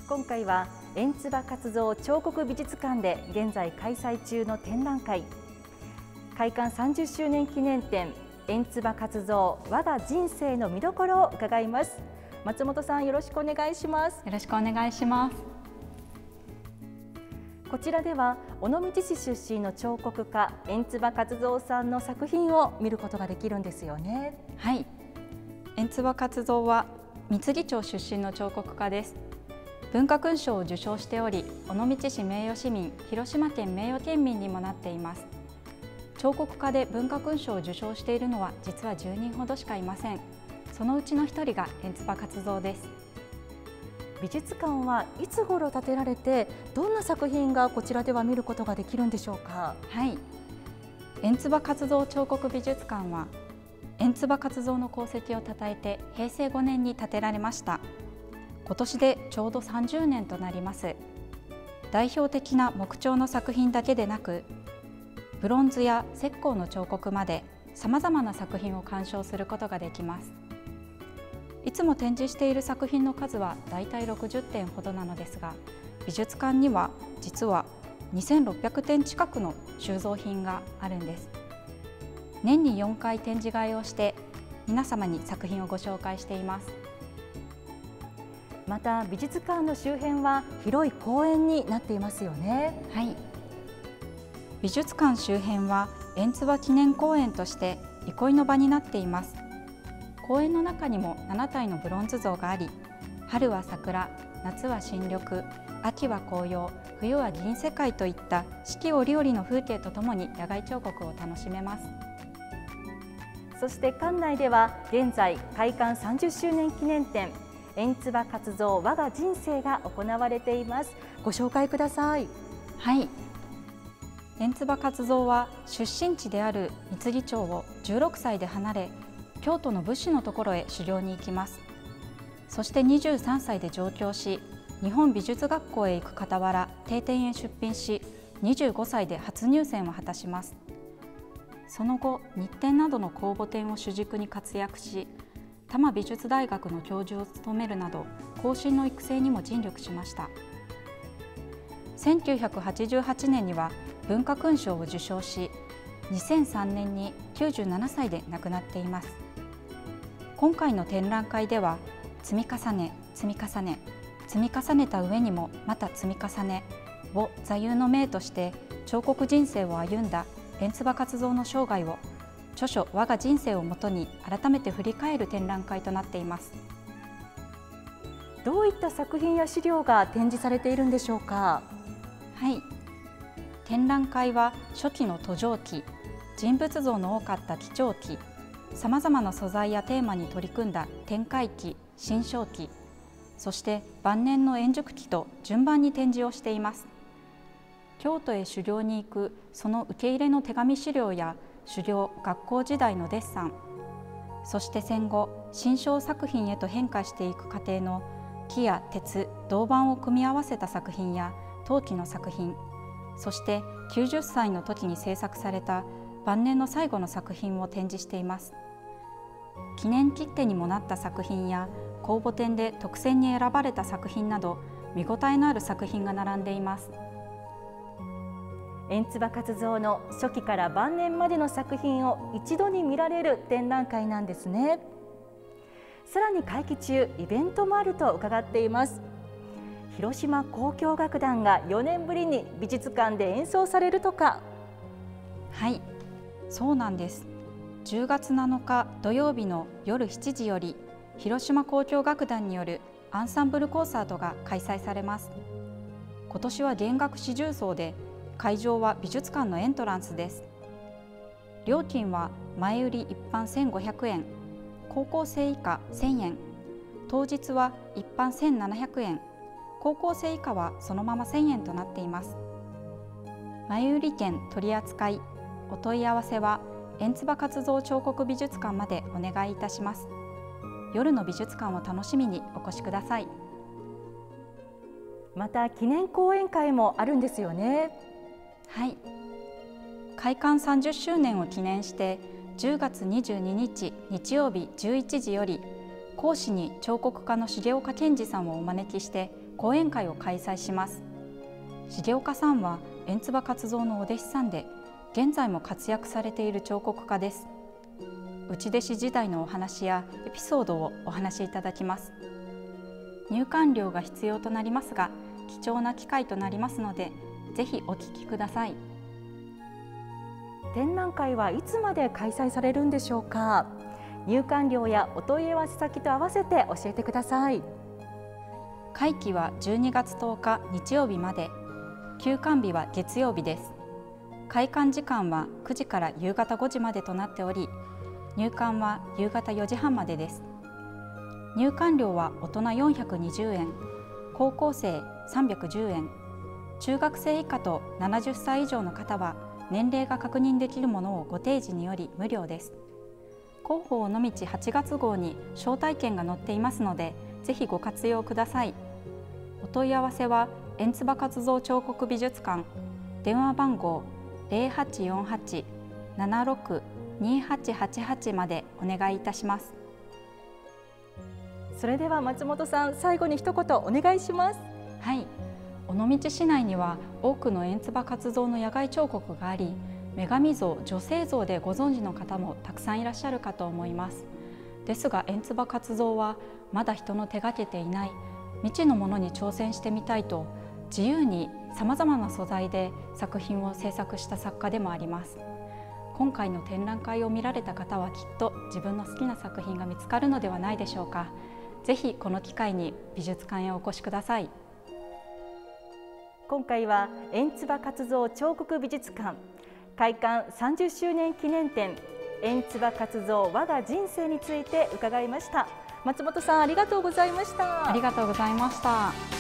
今回は円鐔活造彫刻美術館で現在開催中の展覧会、開館30周年記念展円鐔活造我が人生の見どころを伺います。松本さん、よろしくお願いします。 よろしくお願いします。 こちらでは尾道市出身の彫刻家円鐔活造さんの作品を見ることができるんですよね。 はい、円鐔活造は三木町出身の彫刻家です。文化勲章を受章しており、尾道市名誉市民、広島県名誉県民にもなっています。彫刻家で文化勲章を受章しているのは実は10人ほどしかいません。そのうちの1人が円鐔活造です。 美術館はいつ頃建てられて、どんな作品がこちらでは見ることができるんでしょうか。 はい、円鐔活造彫刻美術館は円鐔活造の功績をたたえて平成5年に建てられました。今年でちょうど30年となります。代表的な木彫の作品だけでなく、ブロンズや石膏の彫刻までさまざまな作品を鑑賞することができます。いつも展示している作品の数はだいたい60点ほどなのですが、美術館には実は2600点近くの収蔵品があるんです。年に4回展示会をして皆様に作品をご紹介しています。 また美術館の周辺は広い公園になっていますよね。 はい、美術館周辺は円鐔記念公園として憩いの場になっています。公園の中にも7体のブロンズ像があり、春は桜、夏は新緑、秋は紅葉、冬は銀世界といった四季折々の風景とともに野外彫刻を楽しめます。 そして館内では現在開館30周年記念展円鐔活造我が人生が行われています。ご紹介ください。 はい、円鐔活造は出身地である三木町を16歳で離れ、京都の仏師のところへ修行に行きます。そして23歳で上京し、日本美術学校へ行く傍ら定点へ出品し、25歳で初入選を果たします。その後、日展などの公募展を主軸に活躍し、多摩美術大学の教授を務めるなど後進の育成にも尽力しました。1988年には文化勲章を受章し、2003年に97歳で亡くなっています。今回の展覧会では積み重ね積み重ね積み重ねた上にもまた積み重ねを座右の銘として彫刻人生を歩んだ円鐔活造の生涯を著書我が人生をもとに改めて振り返る展覧会となっています。 どういった作品や資料が展示されているんでしょうか。 はい、展覧会は初期の途上期、人物像の多かった貴重期、さまざまな素材やテーマに取り組んだ展開期、新章期、そして晩年の円熟期と順番に展示をしています。京都へ修行に行くその受け入れの手紙資料や修行学校時代のデッサン、そして戦後新章作品へと変化していく過程の木や鉄、銅板を組み合わせた作品や陶器の作品、そして90歳の時に制作された晩年の最後の作品を展示しています。記念切手にもなった作品や公募展で特選に選ばれた作品など見応えのある作品が並んでいます。 円鐔活造の初期から晩年までの作品を一度に見られる展覧会なんですね。さらに会期中イベントもあると伺っています。広島交響楽団が4年ぶりに美術館で演奏されるとか。 はい、そうなんです。10月7日土曜日の夜7時より広島交響楽団によるアンサンブルコンサートが開催されます。今年は弦楽四重奏で、会場は美術館のエントランスです。料金は前売り一般1500円、高校生以下1000円、当日は一般1700円、高校生以下はそのまま1000円となっています。前売り券取り扱い、お問い合わせは円鐔活造彫刻美術館までお願いいたします。夜の美術館を楽しみにお越しください。 また記念講演会もあるんですよね。 はい、開館30周年を記念して10月22日日曜日11時より講師に彫刻家の重岡健二さんをお招きして講演会を開催します。重岡さんは円鍔活造のお弟子さんで、現在も活躍されている彫刻家です。内弟子時代のお話やエピソードをお話しいただきます。入館料が必要となりますが、貴重な機会となりますので、ぜひお聞きください。 展覧会はいつまで開催されるんでしょうか。入館料やお問い合わせ先と合わせて教えてください。 会期は12月10日日曜日まで、休館日は月曜日です。開館時間は9時から夕方5時までとなっており、入館は夕方4時半までです。入館料は大人420円、高校生310円、中学生以下と70歳以上の方は年齢が確認できるものをご提示により無料です。広報尾道8月号に招待券が載っていますので、ぜひご活用ください。お問い合わせは円鍔活造彫刻美術館、電話番号0848-76-2888までお願いいたします。 それでは松本さん、最後に一言お願いします。 はい、尾道市内には多くの円鍔活造の野外彫刻があり、女神像、女性像でご存知の方もたくさんいらっしゃるかと思います。ですが円鍔活造はまだ人の手がけていない未知のものに挑戦してみたいと、自由にさまざまな素材で作品を制作した作家でもあります。今回の展覧会を見られた方はきっと自分の好きな作品が見つかるのではないでしょうか。ぜひこの機会に美術館へお越しください。 今回は円鍔活造彫刻美術館開館30周年記念展、円鍔活造我が人生について伺いました。松本さん、ありがとうございました。 ありがとうございました。